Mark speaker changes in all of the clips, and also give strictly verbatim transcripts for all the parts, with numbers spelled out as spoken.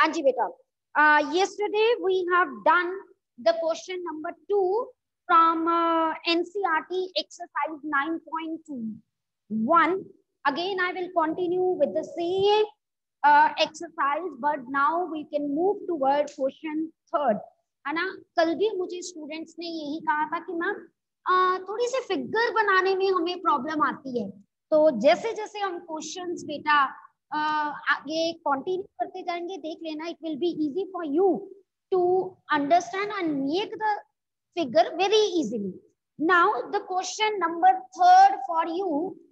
Speaker 1: हाँ जी बेटा, yesterday we have done the question number two from uh, N C R T exercise nine point one. Again I will continue with the same uh, exercise, but now we can move toward question third. है ना, कल भी मुझे students ने यही कहा था कि मैम थोड़ी सी फिगर बनाने में हमें प्रॉब्लम आती है, तो जैसे जैसे हम क्वेश्चंस बेटा Uh, आगे कंटिन्यू करते जाएंगे, देख लेना, it will be easy for you to understand and make the figure very easily. Now the question number third for you,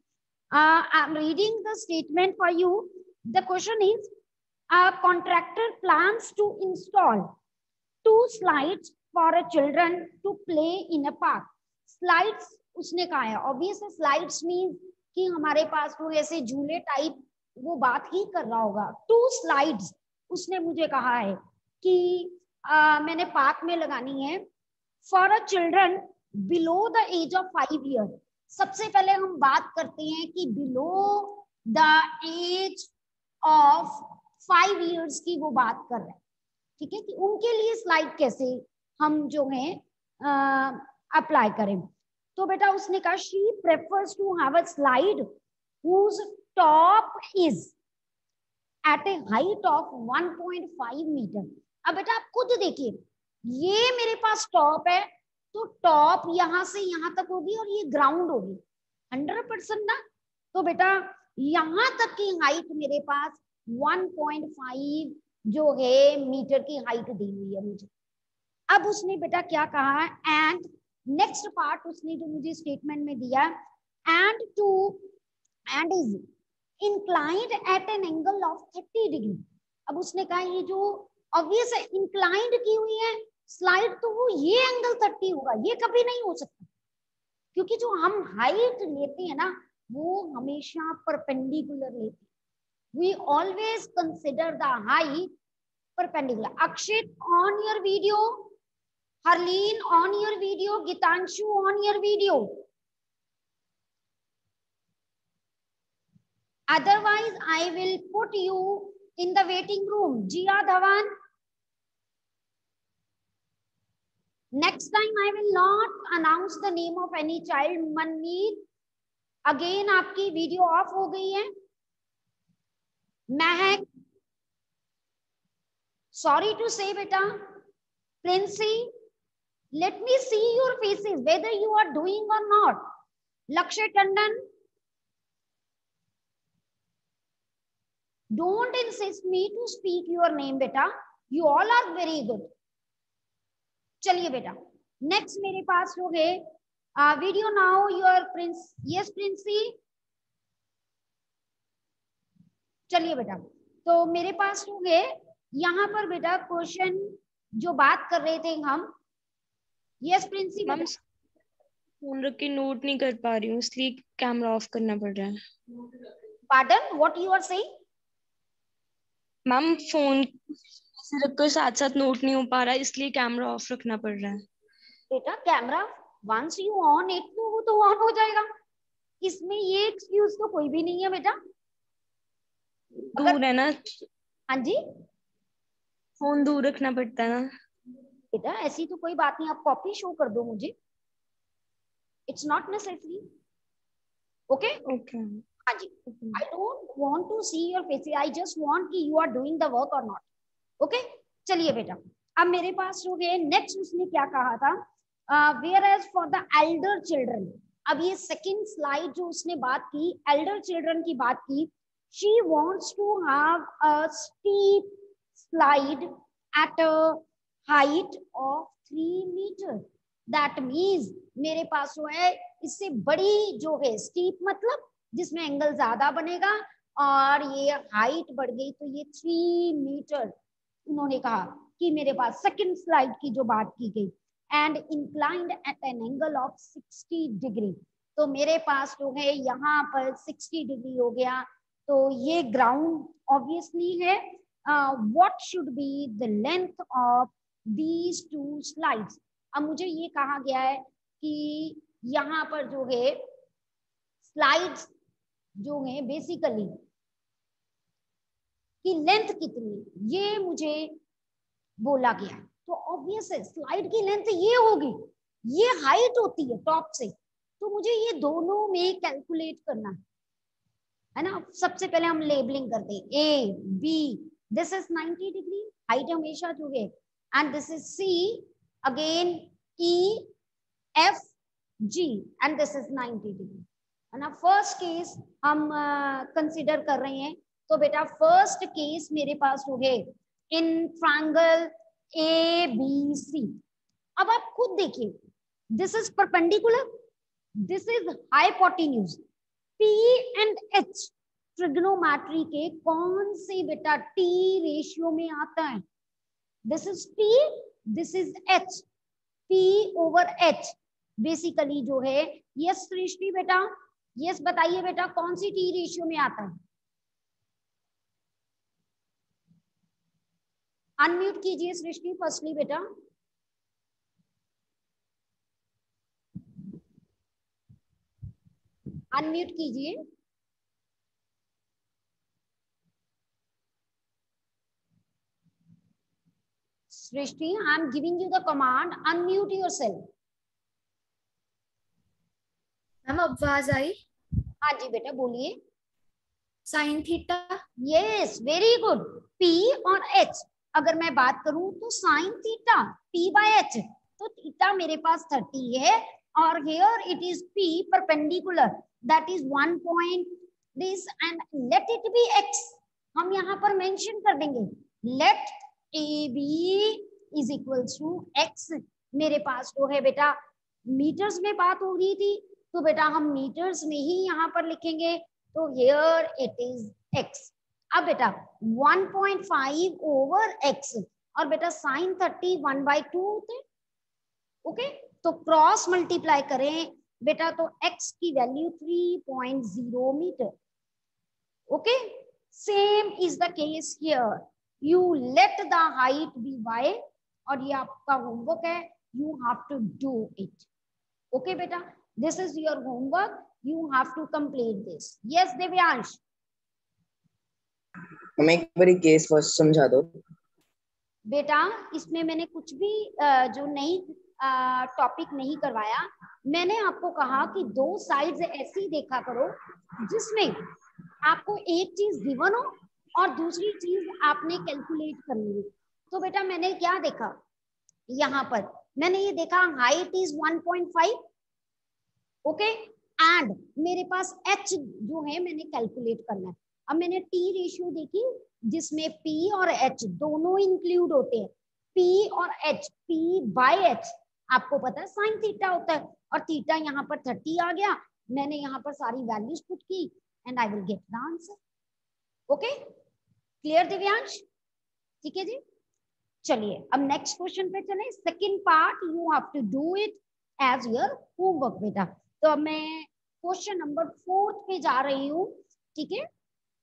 Speaker 1: I am reading the statement for you. The question is a contractor plans to install two slides for a children to play in a park. Slides उसने कहा है, obvious slides mean कि हमारे पास वो ऐसे झूले type वो बात ही कर रहा होगा. टू स्लाइड्स उसने मुझे कहा है कि आ, मैंने पार्क में लगानी है for a children below the age of five year. सबसे पहले हम बात करते हैं कि below the age of five years की वो बात कर रहे हैं, ठीक है, कि उनके लिए स्लाइड कैसे हम जो है अप्लाई करें. तो बेटा उसने कहा she prefers to have a slide whose top is at a height of one point five metre. अब बेटा आप खुद देखिए, ये मेरे पास टॉप है, तो टॉप यहां से यहां तक होगी और ये ग्राउंड होगी हंड्रेड परसेंट ना. तो बेटा यहां तक की हाइट मेरे पास one point five जो है मीटर की हाइट दी हुई है मुझे. अब उसने बेटा क्या कहा, एंड नेक्स्ट पार्ट उसने जो मुझे स्टेटमेंट में दिया, and two and is inclined at an angle of thirty degree. अब उसने कहा ये जो obvious है inclined की हुई है स्लाइड, तो वो ये एंगल थर्टी होगा, ये कभी नहीं हो सकता, क्योंकि जो हम हाइट लेते हैं ना वो हमेशा परपेंडिकुलर लेते हैं. We always consider the height perpendicular. Akshit on your video, Harleen on your video, Gitanshu on your video. Otherwise, I will put you in the waiting room. Jia Dhawan. Next time, I will not announce the name of any child. Manmeet, again आपकी video off हो गई है. महक, sorry to say बेटा. Princey, let me see your faces whether you are doing or not. Lakshay Tandon. Don't insist me to speak your name बेटा. You all are very good. चलिए बेटा, next मेरे पास हो गए video now your Prince. Yes Princy, चलिए बेटा, तो मेरे पास हो गए यहाँ पर बेटा क्वेश्चन जो बात कर रहे थे हम. यस प्रिंसी.
Speaker 2: मैम फोन रख के नोट नहीं कर पा रही हूँ, इसलिए कैमरा ऑफ करना पड़ रहा है.
Speaker 1: Pardon, what you are saying?
Speaker 2: Ma'am phone रख कर साथ साथ नोट नहीं हो पा रहा, इसलिए कैमरा ऑफ रखना पड़ रहा है.
Speaker 1: बेटा camera once you on it तो वो तो ऑन हो जाएगा, इसमें ये एक्सक्यूज तो कोई भी नहीं है बेटा.
Speaker 2: दूर है ना.
Speaker 1: हाँ जी,
Speaker 2: फोन दूर रखना पड़ता है ना
Speaker 1: बेटा. ऐसी तो कोई बात नहीं, आप कॉपी शो कर दो मुझे, it's not necessary. Okay
Speaker 2: okay.
Speaker 1: हाँ जी, I don't want to see your face, I just want कि you are doing the work और नॉट. ओके चलिए बेटा, अब मेरे पास हो गए नेक्स्ट. उसने क्या कहा था, whereas for the elder children. अब ये सेकंड स्लाइड जो उसने बात की, एल्डर चिल्ड्रन की बात की. She wants to have a steep slide at a height of three metre. That means मेरे पास जो है इससे बड़ी जो है स्टीप, मतलब जिसमें एंगल ज्यादा बनेगा, और ये हाइट बढ़ गई तो ये थ्री मीटर. उन्होंने कहा कि मेरे पास सेकंड स्लाइड की जो बात की गई, and inclined at an angle of sixty degree. तो मेरे पास जो है यहाँ पर सिक्सटी डिग्री हो गया, तो ये ग्राउंड ऑब्वियसली है. What should be the length of these two slides. अब मुझे ये कहा गया है कि यहाँ पर जो है स्लाइड्स जो है बेसिकली कि लेंथ कितनी है, ये मुझे बोला गया है। तो ऑब्वियस है स्लाइड की लेंथ ये होगी, ये हाइट होती है टॉप से, तो मुझे ये दोनों में कैलकुलेट करना है, है ना। सबसे पहले हम लेबलिंग करते हैं, A B, this is ninety degree, height हमेशा जो है, and this is C, again E F G, and this is ninety degree, है ना। फर्स्ट केस हम कंसिडर uh, कर रहे हैं, तो बेटा फर्स्ट केस मेरे पास हो गए इन ट्रायंगल ए बी सी। अब आप खुद देखिए, this is perpendicular, this is hypotenuse, P and H trigonometry के कौन से बेटा T रेशियो में आता है? This is P, this is H, P over H basically जो है। यस सृष्टि बेटा, यस बताइए बेटा कौन सी T रेशियो में आता है? अनम्यूट कीजिए सृष्टि फर्स्टली बेटा। अनम्यूट कीजिए। Srishti, I am giving you the command, unmute yourself.
Speaker 3: Ma'am आवाज आई?
Speaker 1: हाँ जी बेटा बोलिए।
Speaker 3: Sine theta.
Speaker 1: Yes very good. P और H अगर मैं बात करूं तो sine theta P by H, तो थीटा मेरे पास थर्टी है, और here it is P perpendicular, that is one point this, and let it be X। हम यहाँ पर मेंशन कर देंगे, let A B is equal to X। मेरे पास जो है बेटा मीटर्स में बात हो रही थी, तो बेटा हम मीटर्स में ही यहाँ पर लिखेंगे, तो हियर इट इज X। अब बेटा one point five over X, और बेटा sine thirty one by two होते, ओके, तो क्रॉस मल्टीप्लाई करें बेटा तो X की value three point zero metre, okay. Same is the case here, you let the height be y, और ये आपका होमवर्क है, you have to do it, okay बेटा, this is your homework, you have to complete this. Yes Divyansh.
Speaker 4: हमें एक बार case first समझा दो
Speaker 1: बेटा इसमें मैंने कुछ भी जो नई टॉपिक नहीं करवाया, मैंने आपको कहा कि दो साइड्स ऐसी देखा करो जिसमें आपको एक चीज गिवन हो और दूसरी चीज आपने कैलकुलेट करनी हो। तो बेटा मैंने क्या देखा, यहाँ पर मैंने ये देखा height is one point five, okay, and मेरे पास H जो है मैंने कैलकुलेट करना है। अब मैंने T रेशियो देखी जिसमें P और H दोनों इंक्लूड होते हैं, P और H, P बाय H आपको पता है साइन थीटा होता है, और थीटा यहाँ पर थर्टी आ गया, मैंने यहाँ पर सारी वैल्यूज पुट की, and I will get the answer, okay. Clear Divyansh? ठीक है जी, चलिए अब नेक्स्ट क्वेश्चन पे चले। Second part you have to do it as your homework बेटा। तो अब मैं क्वेश्चन नंबर फोर्थ पे जा रही हूँ, ठीक है।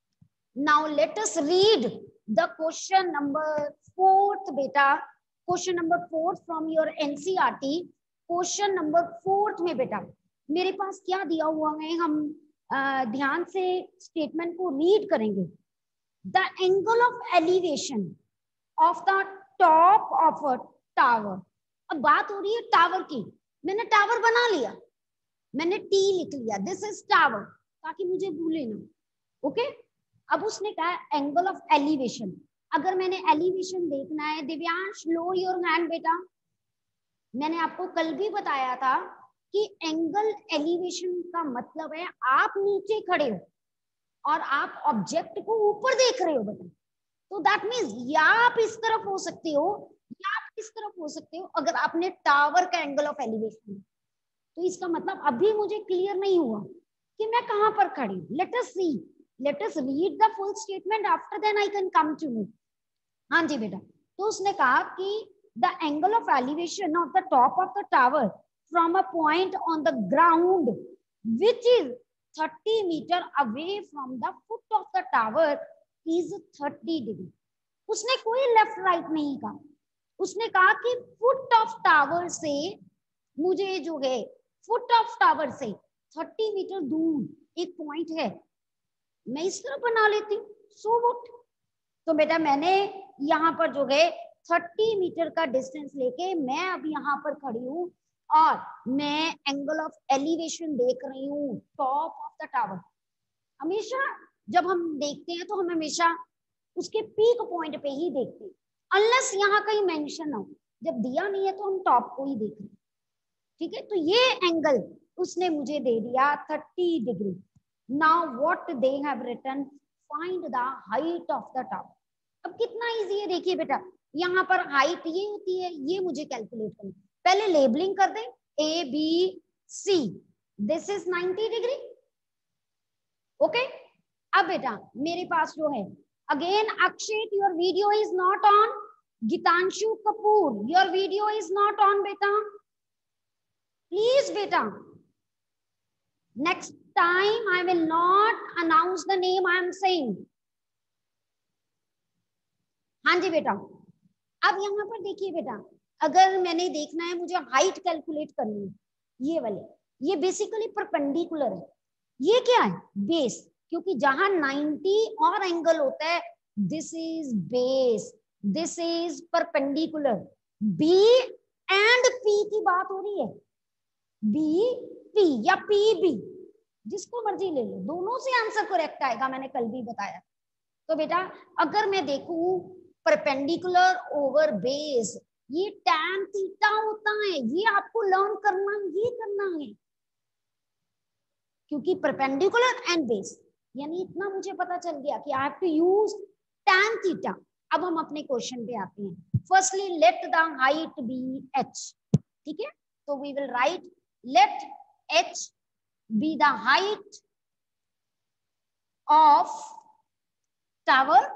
Speaker 1: Now let us read the question number fourth बेटा, question number fourth from your NCERT. Question number fourth में बेटा मेरे पास क्या दिया हुआ है, हम uh, ध्यान से स्टेटमेंट को रीड करेंगे। The angle of elevation of the top of a tower. अब बात हो रही है टावर की, मैंने टावर बना लिया, मैंने टी लिख लिया, दिस इज टावर, ताकि मुझे भूले ना, ओके। अब उसने कहा एंगल ऑफ एलिवेशन, अगर मैंने एलिवेशन देखना है, दिव्यांश लो योर हैंड बेटा। मैंने आपको कल भी बताया था कि एंगल एलिवेशन का मतलब है आप नीचे खड़े हो और आप ऑब्जेक्ट को ऊपर देख रहे हो बेटा, तो दैट मीन्स या आप इस तरफ हो सकते हो या आप इस तरफ हो सकते हो, अगर आपने टावर का एंगल ऑफ एलिवेशन। तो इसका मतलब अभी मुझे क्लियर नहीं हुआ कि मैं कहां पर खड़ी हूं। Let us see, let us read the full statement, after then I can come to know. हाँ जी बेटा, तो उसने कहा कि the angle of elevation of the top of the tower from a point on the ground which is thirty metre away from the foot of the tower is thirty degree. उसने कोई left right नहीं कहा, उसने कहा कि foot of tower से मुझे जो है फुट ऑफ टावर से थर्टी मीटर दूर एक पॉइंट है, मैं इस तरह बना लेती हूँ, सो व्हाट, तो बेटा मैंने यहाँ पर जो है थर्टी मीटर का डिस्टेंस लेके मैं अब यहाँ पर खड़ी हूँ और मैं एंगल ऑफ एलिवेशन देख रही हूँ टॉप ऑफ द टावर। हमेशा जब हम देखते हैं तो हम हमेशा उसके पीक पॉइंट पे ही देखते हैं, अनलेस यहाँ कहीं मेंशन हो। जब दिया नहीं है तो हम टॉप को ही देख रहे हैं, ठीक है। तो ये एंगल उसने मुझे दे दिया thirty degree. Now what they have written, find the height of the tower. अब कितना इजी है, देखिए बेटा यहाँ पर हाइट ये होती है, ये मुझे कैलकुलेट करना। पहले लेबलिंग कर दें, A B C, this is ninety degree, okay. अब बेटा मेरे पास जो है, again Akshit your video is not on, Gitanshu Kapoor your video is not on बेटा, प्लीज बेटा। Next time I will not announce the name I am saying. हाँ जी बेटा, अब यहाँ पर देखिए बेटा, अगर मैंने देखना है, मुझे हाइट कैलकुलेट करनी है, ये वाले, ये बेसिकली परपेंडिकुलर है। ये क्या है, बेस, क्योंकि जहां नाइंटी और एंगल होता है, this is base, this is perpendicular. B and P की बात हो रही है, बी पी या पी बी, जिसको मर्जी ले लो, दोनों से आंसर करेक्ट आएगा, मैंने कल भी बताया। तो बेटा अगर मैं देखूं परपेंडिकुलर ओवर बेस, ये tan थीटा होता है, ये आपको लर्न करना ये करना है, क्योंकि परपेंडिकुलर एंड बेस, यानी इतना मुझे पता चल गया कि I have to use tan theta. अब हम अपने क्वेश्चन पे आते हैं। Firstly let the height be h, ठीक है। तो we will write let h be the height of tower,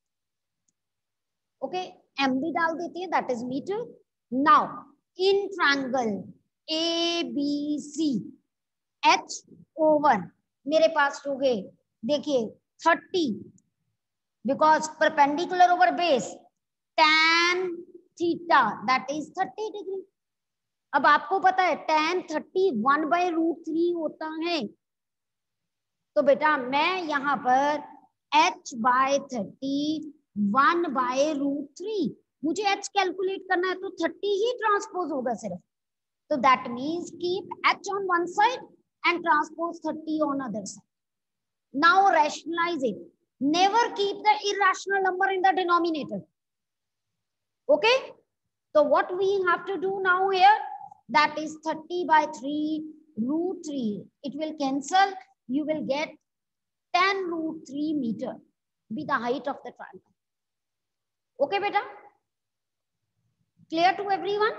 Speaker 1: okay, M भी डाल देती है, that is metre. Now in triangle A B C, H over मेरे पास हो गए, देखिए thirty, because perpendicular over base, tan theta that is thirty degree. अब आपको पता है tan thirty one by root three होता है, तो बेटा मैं यहाँ पर h by thirty one by root three, मुझे h कैलकुलेट करना है तो थर्टी ही ट्रांसपोज होगा सिर्फ, तो that means keep h on one side and transpose thirty on other side. Now rationalize it. Never keep the irrational number in the denominator. Okay? So what we have to do now here, that is thirty by three root three. It will cancel. You will get ten root three meter be the height of the triangle. Okay, beta? Clear to everyone?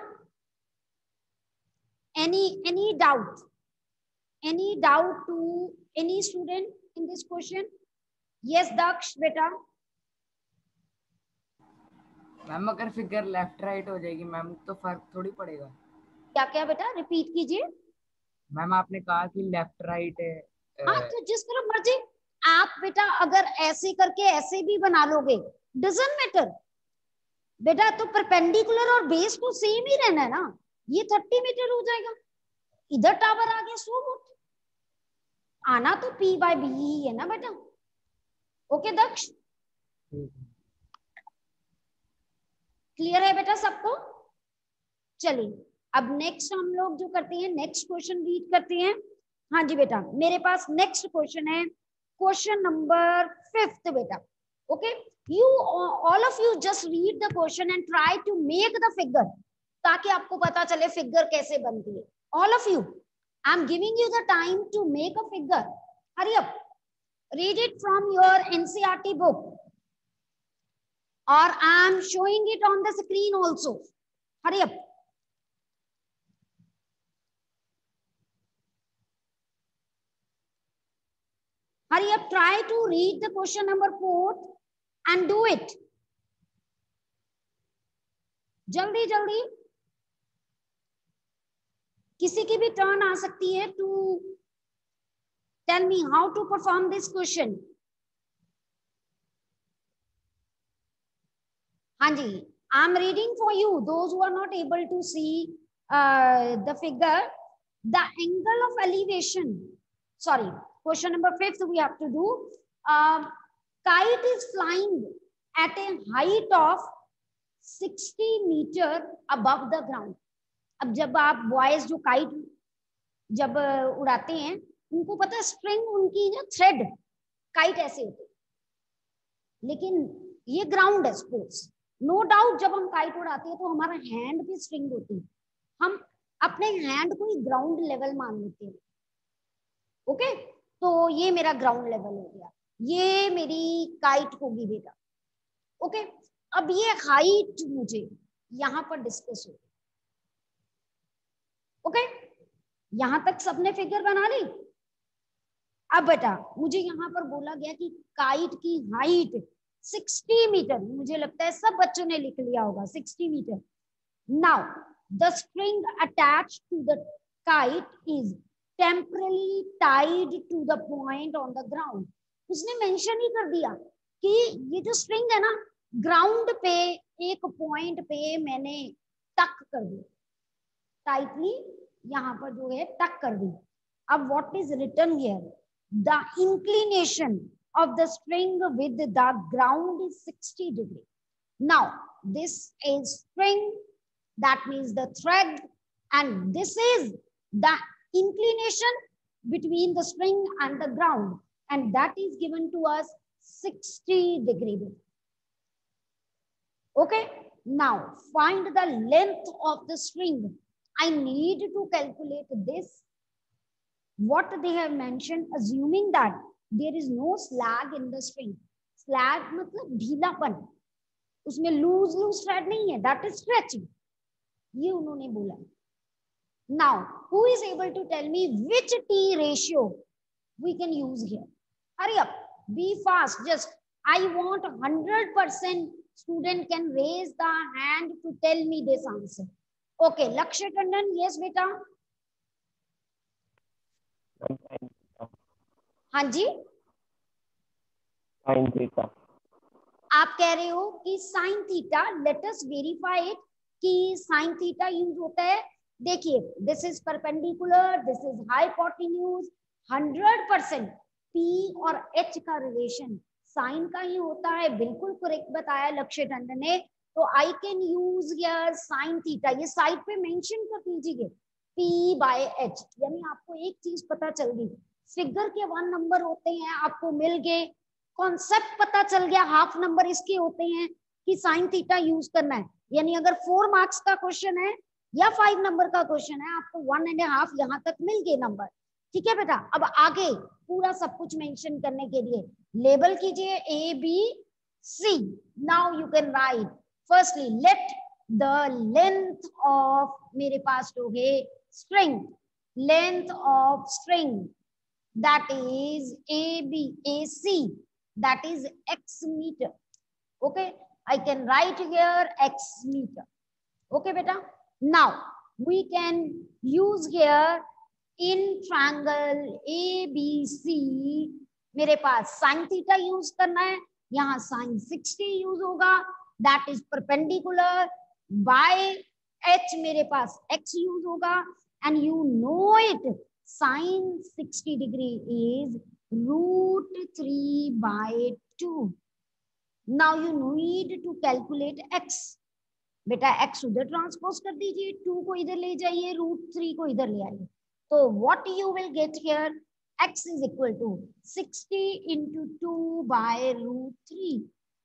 Speaker 1: Any any doubt? Any doubt to any student in this question? Yes, Daksh, beta.
Speaker 5: Ma'am अगर figure left right हो जाएगी ma'am तो फर्क थोड़ी पड़ेगा।
Speaker 1: क्या क्या बेटा रिपीट कीजिए।
Speaker 5: मैम आपने कहा कि लेफ्ट राइट है।
Speaker 1: हाँ तो जिस तरह मर्जी आप बेटा अगर ऐसे करके ऐसे भी बना लोगे, डजंट मैटर बेटा। तो परपेंडिकुलर और बेस तो सेम ही रहना है ना, ये थर्टी मीटर हो जाएगा, इधर टावर आ गया, सो व्हाट, आना तो पी बाय बी ही है ना बेटा। ओके दक्ष, क्लियर है बेटा सबको? चलिए अब नेक्स्ट हम लोग जो करते हैं, नेक्स्ट क्वेश्चन रीड करते हैं। हाँ जी बेटा, मेरे पास नेक्स्ट क्वेश्चन है, क्वेश्चन नंबर फिफ्थ बेटा। Okay, you all of you just read the question and try to make the figure, ताकि आपको पता चले फिगर कैसे बनती है। All of you, I am giving you the time to make a figure. Hurry up, read it from your NCERT book or I am showing it on the screen also. Hurry up. Hurry up, try to read the question number four and do it. जल्दी जल्दी, किसी की भी turn आ सकती है to tell me how to perform this question. Hanji, I am reading for you. Those who are not able to see uh, the figure, the angle of elevation. Sorry, question number fifth we have to do. Uh, kite is flying at a height of sixty meter above the ground. अब जब आप boys जो kite जब उड़ाते हैं उनको पता है स्ट्रिंग उनकी जो थ्रेड काइट ऐसे होती, लेकिन ये ग्राउंड है स्पोर्ट्स। नो डाउट जब हम काइट उड़ाते हैं तो हमारा हैंड भी स्ट्रिंग होती है, हम अपने हैंड को ही ग्राउंड लेवल मान लेते हैं। ओके, तो ये मेरा ग्राउंड लेवल हो गया, ये मेरी काइट होगी बेटा। ओके, अब ये हाइट मुझे यहां पर डिस्कस हो। ओके, यहां तक सबने फिगर बना ली। अब बेटा मुझे यहां पर बोला गया कि काइट की हाइट साठ मीटर, मुझे लगता है सब बच्चों ने लिख लिया होगा साठ metre. Now the string attached to the kite is temporarily tied to the point on the ground. उसने मेंशन ही कर दिया कि ये जो स्ट्रिंग है ना, ग्राउंड पे एक पॉइंट पे मैंने टक कर दिया, टाइटली यहाँ पर जो है टक कर दी। अब what is written here, the inclination of the string with the ground is sixty degree. Now this is string, that means the thread, and this is the inclination between the string and the ground, and that is given to us sixty degree. Okay, now find the length of the string. I need to calculate this. What they have mentioned, assuming that there is no slag in the string. Slag मतलब ढीलापन, उसमें loose loose thread नहीं है, that is stretching, ये उन्होंने बोला। Now who is able to tell me which T ratio we can use here? Hurry up, be fast, just I want one hundred percent student can raise the hand to tell me this answer. Okay, Lakshya Tandon, yes beta. हाँ जी,
Speaker 6: sine theta.
Speaker 1: आप कह रहे हो कि sine theta, let us verify it कि sine theta use होता है। देखिए, this is perpendicular, this is hypotenuse, hundred percent P और एच का रिलेशन साइन का ही होता है। बिल्कुल करेक्ट बताया लक्ष्य टंडन ने। तो I can use here sine theta, ये साइड पे मेंशन कर दीजिए पी बाय एच, यानी आपको एक चीज पता चल गई, फिगर के वन नंबर होते हैं, आपको मिल गए, कॉन्सेप्ट पता चल गया, हाफ नंबर इसके होते हैं कि साइन थीटा यूज करना है। यानी अगर फोर मार्क्स का क्वेश्चन है या फाइव नंबर का क्वेश्चन है, आपको वन एंड हाफ यहाँ तक मिल गए नंबर। ठीक है बेटा, अब आगे पूरा सब कुछ मेंशन करने के लिए लेबल कीजिए A B C. Now you can write firstly let the length of, मेरे पास जो है string, length of string that is A B A C, that is x meter. Okay, I can write here x meter. Okay beta, now we can use here in triangle A B C, मेरे पास sin theta use करना है, यहाँ sin sixty use होगा, that is perpendicular, by h मेरे पास x use होगा, and you know it, sin sixty degree is root three by two. Now you need to calculate x. बेटा x उधर transpose कर दीजिए, टू को इधर ले जाइए, रूट थ्री को इधर ले आइए, तो what you will get here, x is equal to sixty into two by root three.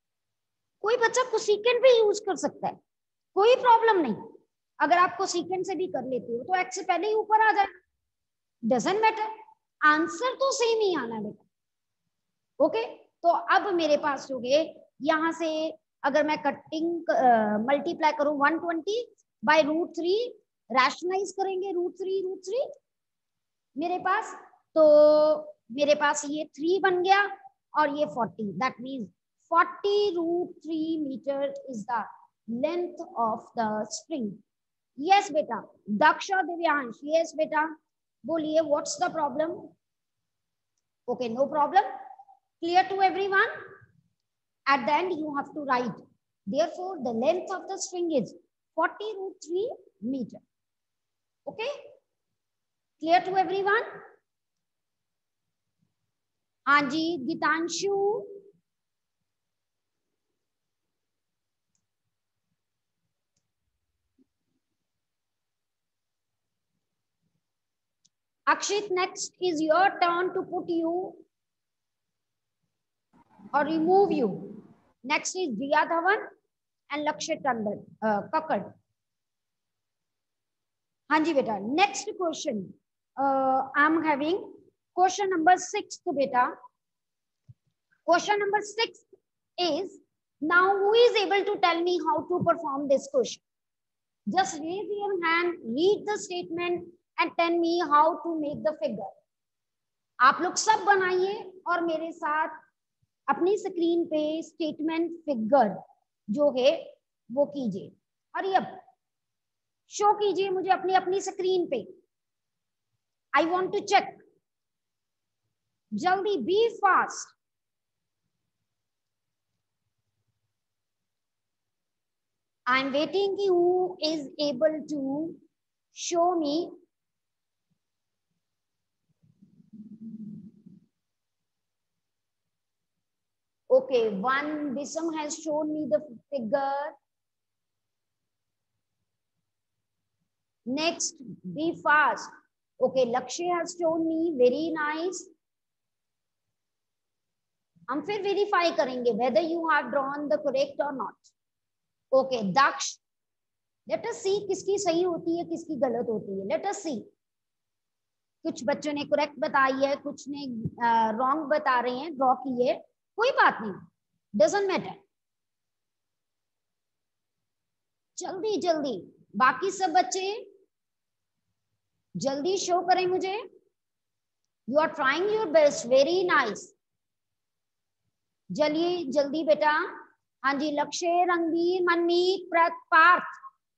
Speaker 1: कोई बच्चा कोसेकेंट भी यूज कर सकता है, कोई प्रॉब्लम नहीं। अगर आप कोसेकेंट से भी कर लेते हो तो x से पहले ही ऊपर आ जाए, डजंट मैटर, आंसर तो सेम ही आना बेटा। ओके, तो अब मेरे पास हो गए, यहां से अगर मैं कटिंग मल्टीप्लाई करूं one twenty by root three, rationalise करेंगे रूट थ्री रूट थ्री मेरे पास, तो मेरे पास ये थ्री बन गया और ये forty, that means forty root three metre is the length of the string. Yes बेटा, दक्ष और दिव्यांश, यस बेटा बोलिए, what's the problem? Okay, no problem, clear to everyone? At the end you have to write, therefore the length of the string is forty root three meter. Okay, clear to everyone? हाँ जी, गीतांशु, Akshit, next is your turn to put you or remove you. Next is Diya Dhawan and Lakshya Tandon, uh, Kakad. हाँ जी बेटा. Next question. Uh, I'm having question number six, beta. Question number six is, now who is able to tell me how to perform this question? Just raise your hand, read the statement and tell me how to make the figure. आप लोग सब बनाइए और मेरे साथ अपनी screen पे statement figure जो है वो कीजिए. और अब शो कीजिए मुझे अपनी अपनी स्क्रीन पे. I want to check. जल्दी, be fast. I am waiting कि who is able to show me. Okay, one Bisam has shown me the figure. Next, be fast. Okay, Lakshya has shown me. Very nice. हम फिर verify करेंगे whether you have drawn the correct or not. Okay, Daksh. Let us see किसकी सही होती है, किसकी गलत होती है. Let us see. कुछ बच्चों ने correct बताई है, कुछ ने uh, wrong बता रहे हैं, draw की है. कोई बात नहीं, डजंट मैटर. जल्दी जल्दी बाकी सब बच्चे जल्दी शो करें मुझे. You are trying your best. Very nice. चलिए जल्दी बेटा. हाँ जी, लक्ष्य, रणबीर, मनमीत, पार्थ,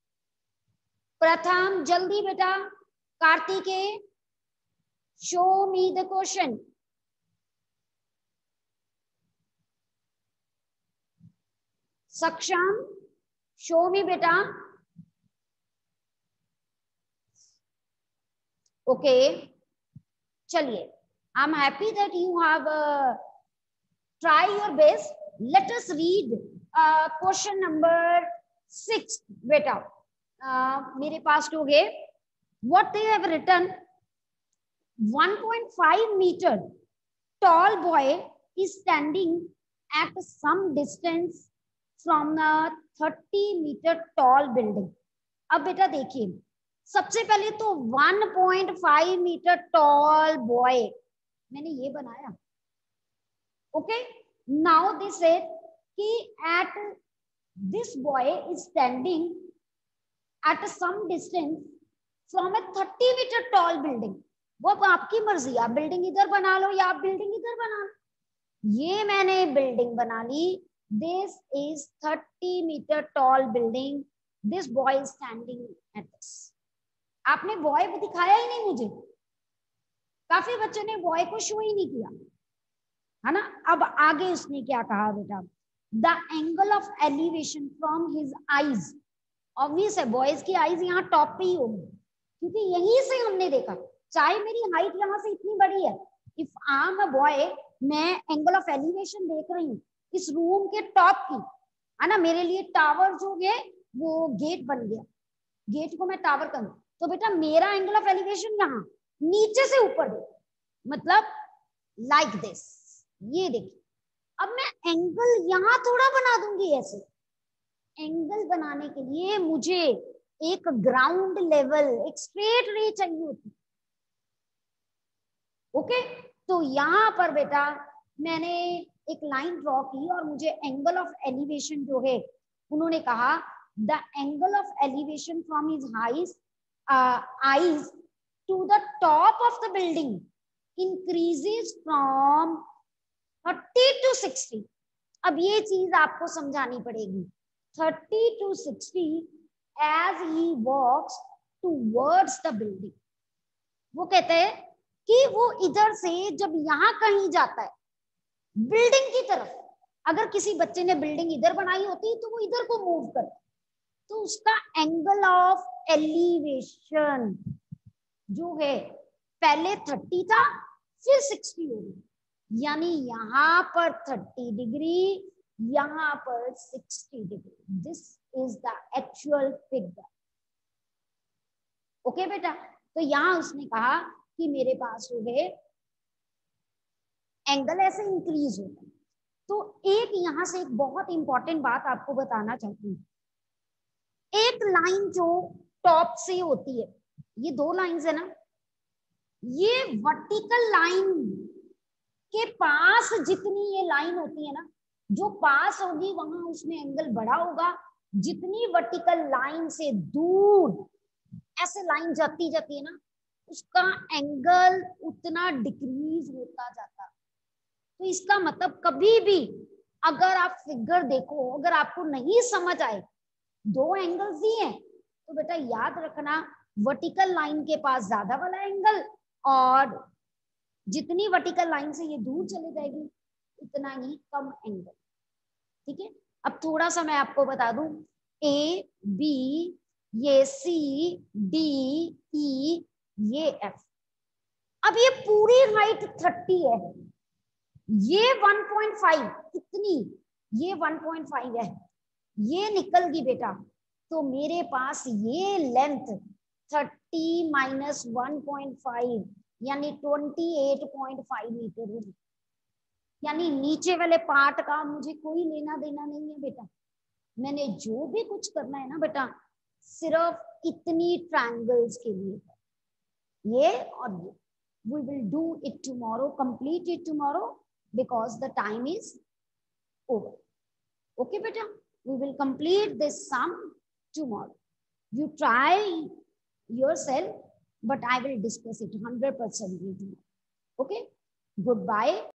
Speaker 1: प्रथम, जल्दी बेटा. Kartikeya, show me the question. Saksham, show me बेटा. ओके, चलिए. I am happy that you have try your best. Let us read question number six बेटा. uh, मेरे पास हो गए. What they have written. one point five meter tall boy is standing at some distance from a thirty meter tall building. अब बेटा देखिए, सबसे पहले तो one point five meter tall boy मैंने ये बनाया. ओके, नाउ दिस said कि at this boy is standing at some distance from a thirty meter tall building. वो आपकी मर्जी, आप बिल्डिंग इधर बना लो या आप बिल्डिंग इधर बना लो. ये मैंने बिल्डिंग बना ली. This is thirty meter tall building. This boy is standing at this. आपने बॉय दिखाया ही नहीं मुझे. काफी बच्चों ने बॉय को शो ही नहीं किया, है ना. अब आगे उसने क्या कहा बेटा. The angle of elevation from his eyes. Obvious है, बॉयज की आईज यहाँ टॉप पे ही होगी क्योंकि यहीं से हमने देखा. चाहे मेरी हाइट यहाँ से इतनी बड़ी है, if I am a boy, मैं एंगल ऑफ एलिवेशन देख रही हूँ इस रूम के टॉप की, है ना. मेरे लिए टावर जो है वो गेट बन गया. गेट को मैं टावर कर, तो बेटा मेरा एंगल ऑफ एलिवेशन यहाँ नीचे से ऊपर दे, मतलब लाइक दिस. ये देखिए, अब मैं एंगल यहाँ थोड़ा बना दूंगी ऐसे. एंगल बनाने के लिए मुझे एक ग्राउंड लेवल, एक स्ट्रेट रे चाहिए होती. ओके, तो यहाँ पर बेटा मैंने एक लाइन ड्रॉ की और मुझे एंगल ऑफ एलिवेशन जो है, उन्होंने कहा the angle of elevation from his his eyes to the top of the building increases फ्रॉम thirty to sixty. अब ये चीज आपको समझानी पड़ेगी. thirty to sixty as he walks towards the building. वो कहते हैं कि वो इधर से जब यहाँ कहीं जाता है बिल्डिंग की तरफ, अगर किसी बच्चे ने बिल्डिंग इधर बनाई होती तो वो इधर को मूव करता, तो उसका एंगल ऑफ एलिवेशन जो है पहले थर्टी था फिर सिक्सटी हो गई. यानी यहाँ पर थर्टी डिग्री, यहाँ पर sixty degree. This is the actual figure. Okay बेटा, तो यहाँ उसने कहा कि मेरे पास हो गए एंगल ऐसे इंक्रीज होता है। तो एक यहां से एक बहुत इंपॉर्टेंट बात आपको बताना चाहती हूँ, एक लाइन जो टॉप से होती है, ये दो लाइंस है ना, ये वर्टिकल लाइन के पास जितनी ये लाइन होती है ना, जो पास होगी वहां उसमें एंगल बड़ा होगा, जितनी वर्टिकल लाइन से दूर ऐसे लाइन जाती जाती है ना, उसका एंगल उतना डिक्रीज होता जाता। तो इसका मतलब कभी भी अगर आप फिगर देखो, अगर आपको नहीं समझ आए, दो एंगल्स दिए हैं तो बेटा याद रखना वर्टिकल लाइन के पास ज्यादा वाला एंगल, और जितनी वर्टिकल लाइन से ये दूर चले जाएगी उतना ही कम एंगल। ठीक है, अब थोड़ा सा मैं आपको बता दूं, ए बी, ये सी डी ई, ये एफ। अब ये पूरी हाइट थर्टी है, ये वन पॉइंट फाइव, इतनी, ये वन पॉइंट फाइव है, ये निकल गई बेटा, तो मेरे पास ये length thirty minus one point five यानी twenty eight point five metre होगी। यानी नीचे वाले पार्ट का मुझे कोई लेना देना नहीं है बेटा, मैंने जो भी कुछ करना है ना बेटा सिर्फ इतनी ट्रायंगल्स के लिए, ये और ये। We will do it tomorrow, complete it tomorrow because the time is over. Okay beta, we will complete this sum tomorrow. You try yourself, but I will discuss it one hundred percent with you. Okay, goodbye.